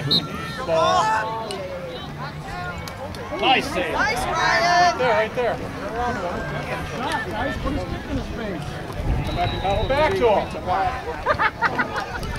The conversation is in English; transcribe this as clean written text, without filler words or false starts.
Ball. Nice save. Nice, Ryan. Right there. Shot, guys. Put his stick in his face. Go back to him.